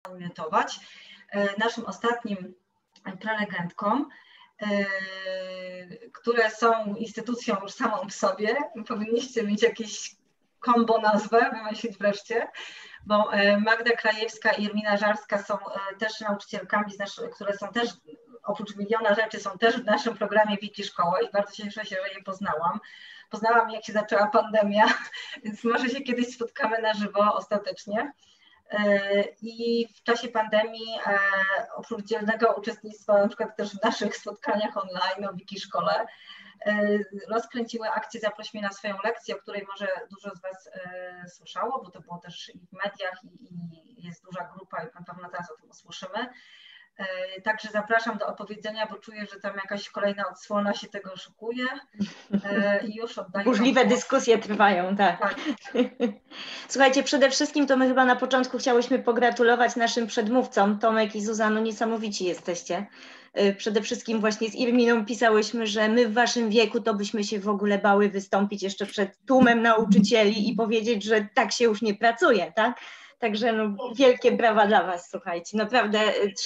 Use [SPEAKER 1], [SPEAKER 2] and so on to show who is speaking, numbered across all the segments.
[SPEAKER 1] orientować. Naszym ostatnim prelegentkom, które są instytucją już samą w sobie, powinniście mieć jakieś kombo nazwę, wymyślić wreszcie, bo Magda Krajewska i Irmina Żarska są też nauczycielkami, które są też, oprócz miliona rzeczy, są też w naszym programie Wikishkoła i bardzo się cieszę, że je poznałam. Poznałam, jak się zaczęła pandemia, więc może się kiedyś spotkamy na żywo ostatecznie. I w czasie pandemii, oprócz dzielnego uczestnictwa na przykład też w naszych spotkaniach online o Wikishkole, rozkręciły akcję Zaproś mnie na swoją lekcję, o której może dużo z Was słyszało, bo to było też i w mediach i jest duża grupa i na pewno teraz o tym usłyszymy. Także zapraszam do opowiedzenia, bo czuję, że tam jakaś kolejna odsłona się tego szykuje i już oddaję.
[SPEAKER 2] Burzliwe dyskusje trwają, tak. Tak. Słuchajcie, przede wszystkim to my chyba na początku chciałyśmy pogratulować naszym przedmówcom, Tomek i Zuzanno, niesamowici jesteście. Przede wszystkim właśnie z Irminą pisałyśmy, że my w waszym wieku to byśmy się w ogóle bały wystąpić jeszcze przed tłumem nauczycieli i powiedzieć, że tak się już nie pracuje, tak? Także no, wielkie brawa dla was, słuchajcie. Naprawdę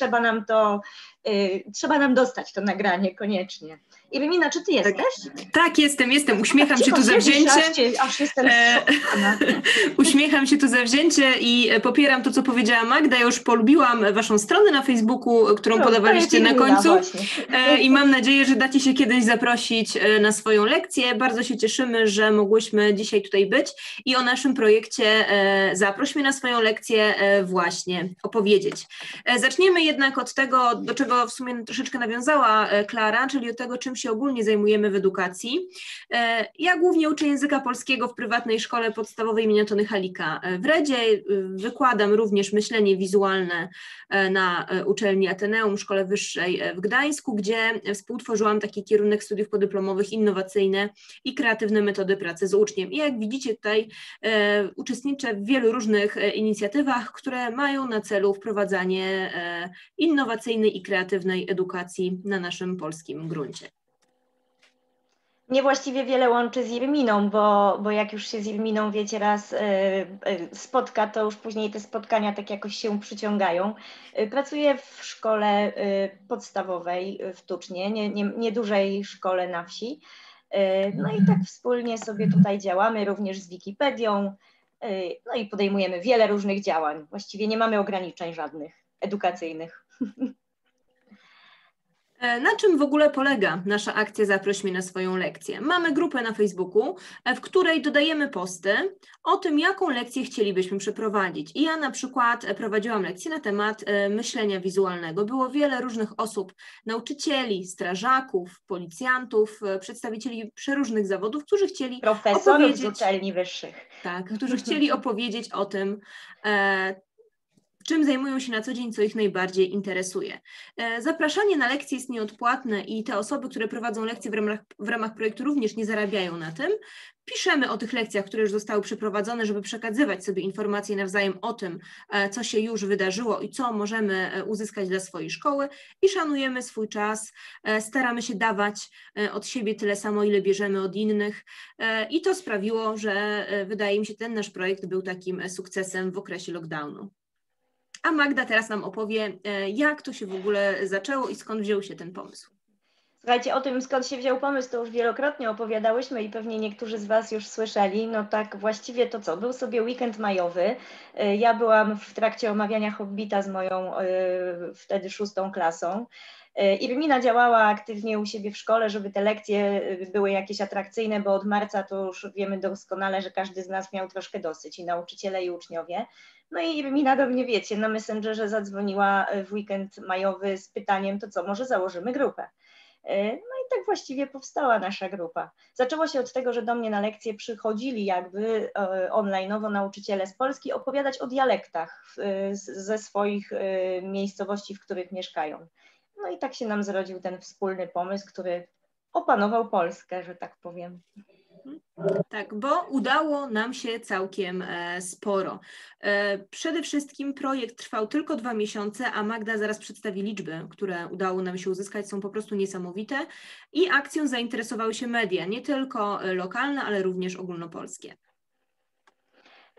[SPEAKER 2] trzeba nam dostać to nagranie koniecznie. Irmina, czy ty jesteś?
[SPEAKER 3] Tak, jestem. Uśmiecham się tu zawzięcie.
[SPEAKER 2] Aż jestem
[SPEAKER 3] Uśmiecham się tu zawzięcie i popieram to, co powiedziała Magda. Ja już polubiłam waszą stronę na Facebooku, którą podawaliście na końcu. I mam nadzieję, że dacie się kiedyś zaprosić na swoją lekcję. Bardzo się cieszymy, że mogłyśmy dzisiaj tutaj być i o naszym projekcie Zaproś mnie na swoją lekcję właśnie opowiedzieć. Zaczniemy jednak od tego, do czego w sumie troszeczkę nawiązała Klara, czyli od tego, czym się ogólnie zajmujemy w edukacji. Ja głównie uczę języka polskiego w prywatnej szkole podstawowej im. Antony Halika w Redzie. Wykładam również myślenie wizualne na uczelni Ateneum, Szkole Wyższej w Gdańsku, gdzie współtworzyłam taki kierunek studiów podyplomowych innowacyjne i kreatywne metody pracy z uczniem. I jak widzicie tutaj uczestniczę w wielu różnych inicjatywach, które mają na celu wprowadzanie innowacyjnej i kreatywnej edukacji na naszym polskim gruncie.
[SPEAKER 2] Mnie właściwie wiele łączy z Irminą, bo jak już się z Irminą, wiecie, raz spotka, to już później te spotkania tak jakoś się przyciągają. Pracuję w szkole podstawowej w Tucznie, niedużej szkole na wsi. No i tak wspólnie sobie tutaj działamy, również z Wikipedią, no i podejmujemy wiele różnych działań. Właściwie nie mamy ograniczeń żadnych edukacyjnych.
[SPEAKER 3] Na czym w ogóle polega nasza akcja Zaproś mnie na swoją lekcję? Mamy grupę na Facebooku, w której dodajemy posty o tym, jaką lekcję chcielibyśmy przeprowadzić. I ja na przykład prowadziłam lekcję na temat myślenia wizualnego. Było wiele różnych osób, nauczycieli, strażaków, policjantów, przedstawicieli przeróżnych zawodów, którzy chcieli
[SPEAKER 2] profesorów z uczelni wyższych.
[SPEAKER 3] Tak, którzy chcieli opowiedzieć o tym, czym zajmują się na co dzień, co ich najbardziej interesuje. Zapraszanie na lekcje jest nieodpłatne i te osoby, które prowadzą lekcje w ramach projektu również nie zarabiają na tym. Piszemy o tych lekcjach, które już zostały przeprowadzone, żeby przekazywać sobie informacje nawzajem o tym, co się już wydarzyło i co możemy uzyskać dla swojej szkoły i szanujemy swój czas, staramy się dawać od siebie tyle samo, ile bierzemy od innych i to sprawiło, że wydaje mi się, ten nasz projekt był takim sukcesem w okresie lockdownu. A Magda teraz nam opowie, jak to się w ogóle zaczęło i skąd wziął się ten pomysł.
[SPEAKER 2] Słuchajcie, o tym, skąd się wziął pomysł, to już wielokrotnie opowiadałyśmy i pewnie niektórzy z Was już słyszeli. No tak właściwie to co? Był sobie weekend majowy. Ja byłam w trakcie omawiania Hobbita z moją wtedy 6. klasą. Irmina działała aktywnie u siebie w szkole, żeby te lekcje były jakieś atrakcyjne, bo od marca to już wiemy doskonale, że każdy z nas miał troszkę dosyć, i nauczyciele, i uczniowie. No i Irmina do mnie, wiecie, na Messengerze zadzwoniła w weekend majowy z pytaniem, to co, może założymy grupę? No i tak właściwie powstała nasza grupa. Zaczęło się od tego, że do mnie na lekcje przychodzili jakby online'owo nauczyciele z Polski opowiadać o dialektach ze swoich miejscowości, w których mieszkają. No i tak się nam zrodził ten wspólny pomysł, który opanował Polskę, że tak powiem.
[SPEAKER 3] Tak, bo udało nam się całkiem sporo. Przede wszystkim projekt trwał tylko 2 miesiące, a Magda zaraz przedstawi liczby, które udało nam się uzyskać, są po prostu niesamowite i akcją zainteresowały się media, nie tylko lokalne, ale również ogólnopolskie.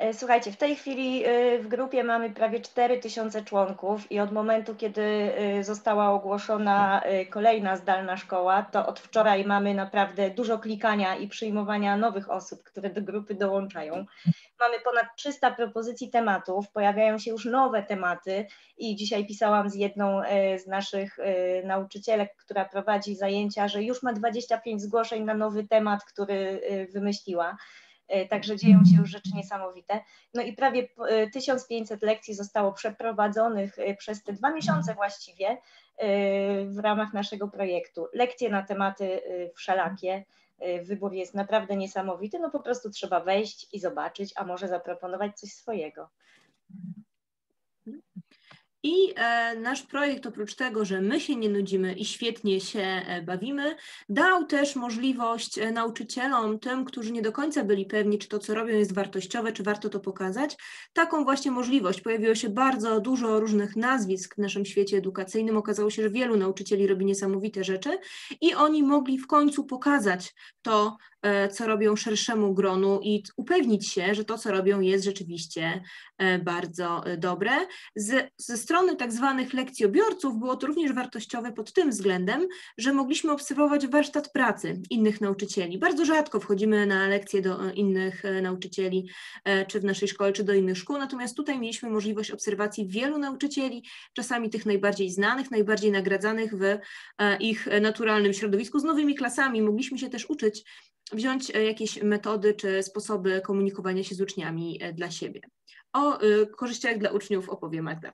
[SPEAKER 2] Słuchajcie, w tej chwili w grupie mamy prawie 4000 członków i od momentu, kiedy została ogłoszona kolejna zdalna szkoła, to od wczoraj mamy naprawdę dużo klikania i przyjmowania nowych osób, które do grupy dołączają. Mamy ponad 300 propozycji tematów, pojawiają się już nowe tematy i dzisiaj pisałam z jedną z naszych nauczycielek, która prowadzi zajęcia, że już ma 25 zgłoszeń na nowy temat, który wymyśliła. Także dzieją się już rzeczy niesamowite. No i prawie 1500 lekcji zostało przeprowadzonych przez te 2 miesiące właściwie w ramach naszego projektu. Lekcje na tematy wszelakie. Wybór jest naprawdę niesamowity, no po prostu trzeba wejść i zobaczyć, a może zaproponować coś swojego.
[SPEAKER 3] I nasz projekt, oprócz tego, że my się nie nudzimy i świetnie się bawimy, dał też możliwość nauczycielom, tym, którzy nie do końca byli pewni, czy to, co robią, jest wartościowe, czy warto to pokazać, taką właśnie możliwość. Pojawiło się bardzo dużo różnych nazwisk w naszym świecie edukacyjnym. Okazało się, że wielu nauczycieli robi niesamowite rzeczy i oni mogli w końcu pokazać to, co robią szerszemu gronu i upewnić się, że to, co robią, jest rzeczywiście bardzo dobre. Ze strony tak zwanych lekcjobiorców było to również wartościowe pod tym względem, że mogliśmy obserwować warsztat pracy innych nauczycieli. Bardzo rzadko wchodzimy na lekcje do innych nauczycieli, czy w naszej szkole, czy do innych szkół, natomiast tutaj mieliśmy możliwość obserwacji wielu nauczycieli, czasami tych najbardziej znanych, najbardziej nagradzanych w ich naturalnym środowisku, z nowymi klasami. Mogliśmy się też uczyć, wziąć jakieś metody czy sposoby komunikowania się z uczniami dla siebie. O korzyściach dla uczniów opowie Magda.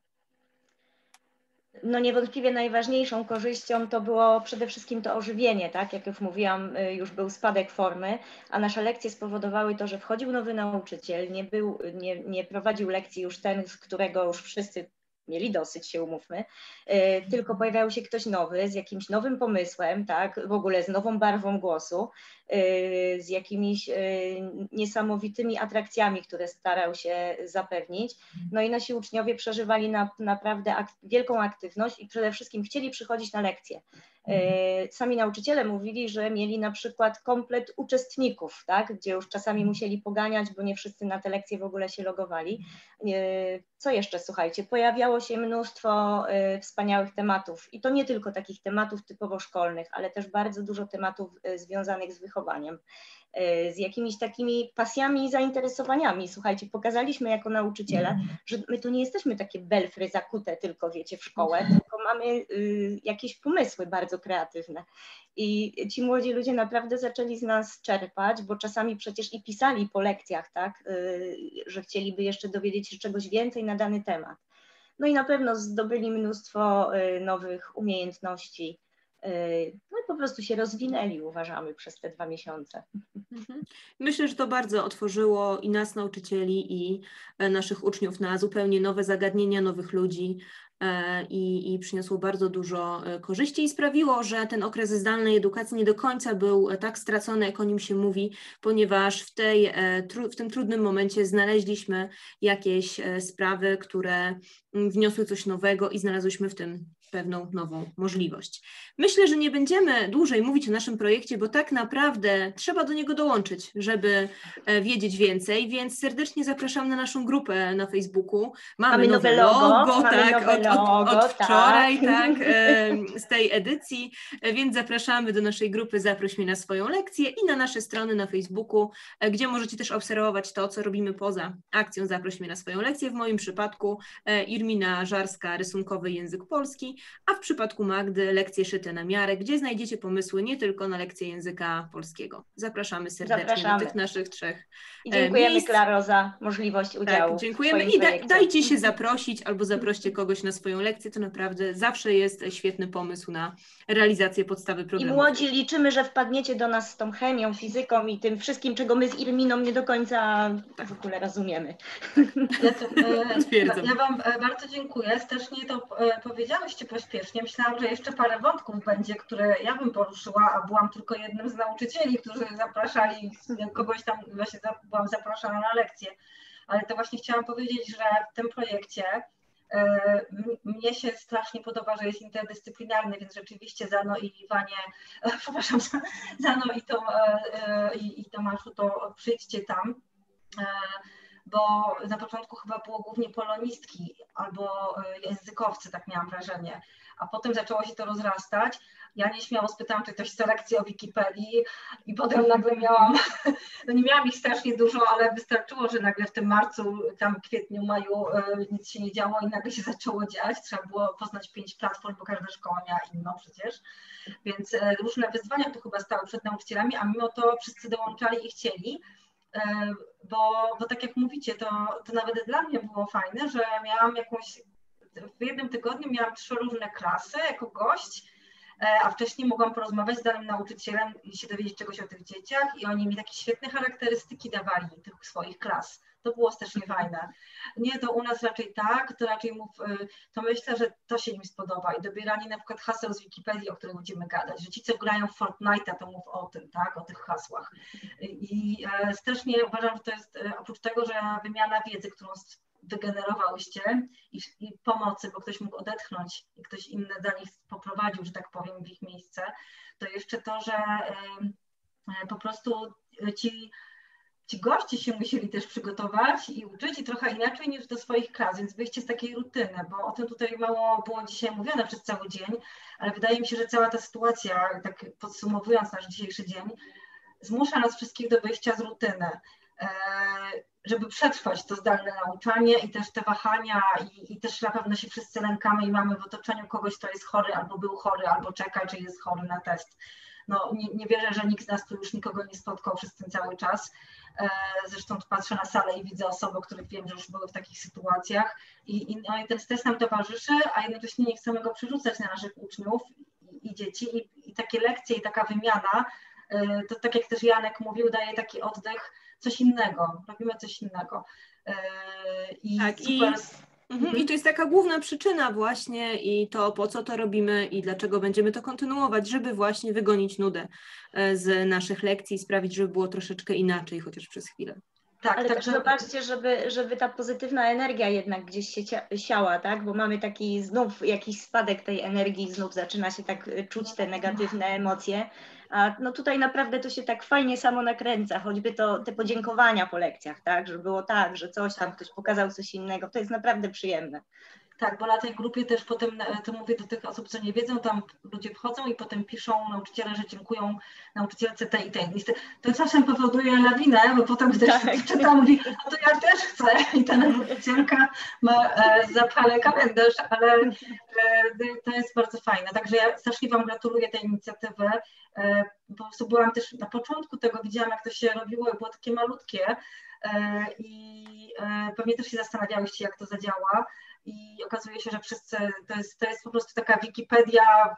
[SPEAKER 2] No niewątpliwie najważniejszą korzyścią to było przede wszystkim to ożywienie, tak? Jak już mówiłam, już był spadek formy, a nasze lekcje spowodowały to, że wchodził nowy nauczyciel, nie prowadził lekcji już ten, z którego już wszyscy mieli dosyć, się umówmy, tylko pojawiał się ktoś nowy z jakimś nowym pomysłem, tak? W ogóle z nową barwą głosu, z jakimiś niesamowitymi atrakcjami, które starał się zapewnić. No i nasi uczniowie przeżywali naprawdę wielką aktywność i przede wszystkim chcieli przychodzić na lekcje. Sami nauczyciele mówili, że mieli na przykład komplet uczestników, tak? Gdzie już czasami musieli poganiać, bo nie wszyscy na te lekcje w ogóle się logowali. Co jeszcze, słuchajcie, pojawiało się mnóstwo wspaniałych tematów i to nie tylko takich tematów typowo szkolnych, ale też bardzo dużo tematów związanych z wychowaniem, z jakimiś takimi pasjami i zainteresowaniami. Słuchajcie, pokazaliśmy jako nauczyciele, że my to nie jesteśmy takie belfry zakute tylko, wiecie, w szkołę, tylko mamy jakieś pomysły bardzo kreatywne. I ci młodzi ludzie naprawdę zaczęli z nas czerpać, bo czasami przecież i pisali po lekcjach, tak, że chcieliby jeszcze dowiedzieć się czegoś więcej na dany temat. No i na pewno zdobyli mnóstwo nowych umiejętności. No i po prostu się rozwinęli, uważamy, przez te 2 miesiące.
[SPEAKER 3] Myślę, że to bardzo otworzyło i nas, nauczycieli, i naszych uczniów na zupełnie nowe zagadnienia, nowych ludzi i przyniosło bardzo dużo korzyści i sprawiło, że ten okres zdalnej edukacji nie do końca był tak stracony, jak o nim się mówi, ponieważ w tym trudnym momencie znaleźliśmy jakieś sprawy, które wniosły coś nowego i znalazłyśmy w tym pewną nową możliwość. Myślę, że nie będziemy dłużej mówić o naszym projekcie, bo tak naprawdę trzeba do niego dołączyć, żeby wiedzieć więcej, więc serdecznie zapraszam na naszą grupę na Facebooku. Mamy nowe logo, tak, od wczoraj, tak, z tej edycji, więc zapraszamy do naszej grupy Zaproś mnie na swoją lekcję i na nasze strony na Facebooku, gdzie możecie też obserwować to, co robimy poza akcją Zaproś mnie na swoją lekcję. W moim przypadku Irmina Żarska, rysunkowy język polski, a w przypadku Magdy lekcje szyte na miarę, gdzie znajdziecie pomysły nie tylko na lekcje języka polskiego. Zapraszamy serdecznie do tych naszych 3
[SPEAKER 2] I dziękujemy
[SPEAKER 3] miejsc.
[SPEAKER 2] Klaro za możliwość udziału.
[SPEAKER 3] Tak, dziękujemy i dajcie się zaprosić albo zaproście kogoś na swoją lekcję, to naprawdę zawsze jest świetny pomysł na realizację podstawy programu.
[SPEAKER 2] I młodzi liczymy, że wpadniecie do nas z tą chemią, fizyką i tym wszystkim, czego my z Irminą nie do końca w ogóle rozumiemy.
[SPEAKER 1] Ja Wam bardzo dziękuję. Strasznie to powiedziałyście pośpiesznie. Myślałam, że jeszcze parę wątków będzie, które ja bym poruszyła, a byłam tylko jednym z nauczycieli, którzy zapraszali kogoś tam, właśnie byłam zapraszana na lekcję. Ale to właśnie chciałam powiedzieć, że w tym projekcie mnie się strasznie podoba, że jest interdyscyplinarny, więc rzeczywiście Zano i Tomaszu, to przyjdźcie tam. bo na początku chyba było głównie polonistki albo językowcy, tak miałam wrażenie, a potem zaczęło się to rozrastać. Ja nieśmiało spytałam, czy ktoś selekcję o Wikipedii i potem nagle miałam, no nie miałam ich strasznie dużo, ale wystarczyło, że nagle w tym marcu, tam kwietniu, maju nic się nie działo i nagle się zaczęło dziać. Trzeba było poznać 5 platform, bo każda szkoła miała inną przecież. Więc różne wyzwania tu chyba stały przed nauczycielami, a mimo to wszyscy dołączali i chcieli. Bo tak jak mówicie, to nawet dla mnie było fajne, że miałam w jednym tygodniu miałam 3 różne klasy jako gość, a wcześniej mogłam porozmawiać z danym nauczycielem i się dowiedzieć czegoś o tych dzieciach i oni mi takie świetne charakterystyki dawali tych swoich klas. To było strasznie fajne. Nie, to u nas raczej tak, to raczej to myślę, że to się im spodoba i dobieranie na przykład haseł z Wikipedii, o których będziemy gadać, że ci, co grają w Fortnite'a, to mów o tym, tak, o tych hasłach. I strasznie uważam, że to jest, oprócz tego, że wymiana wiedzy, którą wygenerowałyście i pomocy, bo ktoś mógł odetchnąć i ktoś inny dla nich poprowadził, że tak powiem, w ich miejsce, to jeszcze to, że po prostu ci goście się musieli też przygotować i uczyć i trochę inaczej niż do swoich klas, więc wyjście z takiej rutyny, bo o tym tutaj mało było dzisiaj mówione przez cały dzień, ale wydaje mi się, że cała ta sytuacja, tak podsumowując nasz dzisiejszy dzień, zmusza nas wszystkich do wyjścia z rutyny, żeby przetrwać to zdalne nauczanie i też te wahania i też na pewno się wszyscy lękamy i mamy w otoczeniu kogoś, kto jest chory albo był chory, albo czeka, czy jest chory na test. No nie wierzę, że nikt z nas tu już nikogo nie spotkał przez ten cały czas. Zresztą tu patrzę na salę i widzę osoby, których wiem, że już były w takich sytuacjach i ten stres nam towarzyszy, a jednocześnie nie chcemy go przerzucać na naszych uczniów i dzieci i takie lekcje i taka wymiana, to tak jak też Janek mówił, daje taki oddech, coś innego, robimy coś innego. I
[SPEAKER 3] tak,
[SPEAKER 1] super.
[SPEAKER 3] I to jest taka główna przyczyna właśnie i to, po co to robimy i dlaczego będziemy to kontynuować, żeby właśnie wygonić nudę z naszych lekcji i sprawić, żeby było troszeczkę inaczej, chociaż przez chwilę.
[SPEAKER 2] Tak, ale także zobaczcie, żeby ta pozytywna energia jednak gdzieś się siała, tak? Bo mamy taki znów jakiś spadek tej energii, znów zaczyna się tak czuć te negatywne emocje. A no tutaj naprawdę to się tak fajnie samo nakręca, choćby te podziękowania po lekcjach, tak? Że było tak, że coś tam, ktoś pokazał coś innego, to jest naprawdę przyjemne.
[SPEAKER 1] Tak, bo na tej grupie też potem, to mówię do tych osób, co nie wiedzą, tam ludzie wchodzą i potem piszą nauczyciele, że dziękują nauczycielce tej i tej. To czasem powoduje lawinę, bo potem ktoś czyta, mówi, no to ja też chcę i ta nauczycielka ma zapalę kalendarz, ale to jest bardzo fajne. Także ja strasznie Wam gratuluję tej inicjatywy. Po prostu byłam też na początku tego, widziałam jak to się robiło i było takie malutkie i pewnie też się zastanawiałyście, jak to zadziała. I okazuje się, że wszyscy, to jest po prostu taka Wikipedia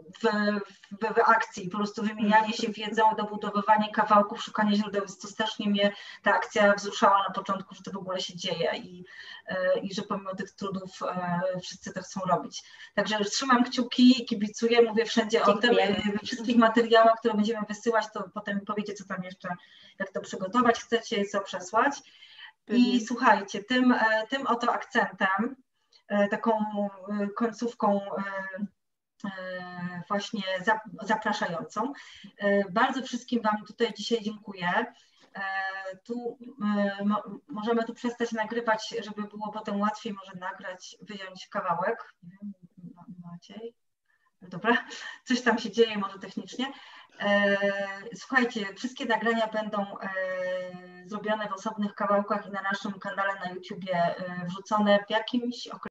[SPEAKER 1] w akcji, po prostu wymienianie się wiedzą, dobudowywanie kawałków, szukanie źródeł, więc to strasznie mnie ta akcja wzruszała na początku, że to w ogóle się dzieje i że pomimo tych trudów wszyscy to chcą robić. Także trzymam kciuki, kibicuję, mówię wszędzie o tym, we wszystkich materiałach, które będziemy wysyłać, to potem powiecie, co tam jeszcze, jak to przygotować chcecie, co przesłać. I słuchajcie, tym oto akcentem, taką końcówką właśnie zapraszającą. Bardzo wszystkim Wam tutaj dzisiaj dziękuję. Możemy tu przestać nagrywać, żeby było potem łatwiej może nagrać, wyjąć kawałek. Nie wiem, Maciej? Dobra, coś tam się dzieje może technicznie. Słuchajcie, wszystkie nagrania będą zrobione w osobnych kawałkach i na naszym kanale na YouTubie wrzucone w jakimś okresie.